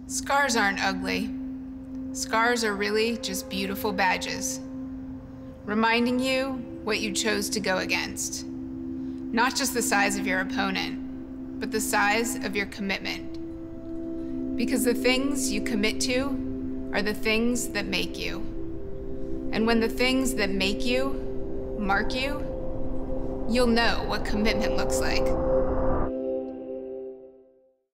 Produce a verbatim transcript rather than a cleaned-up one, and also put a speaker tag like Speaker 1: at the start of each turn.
Speaker 1: Scars aren't ugly. Scars are really just beautiful badges, reminding you what you chose to go against. Not just the size of your opponent, but the size of your commitment. Because the things you commit to are the things that make you. And when the things that make you mark you, you'll know what commitment looks like.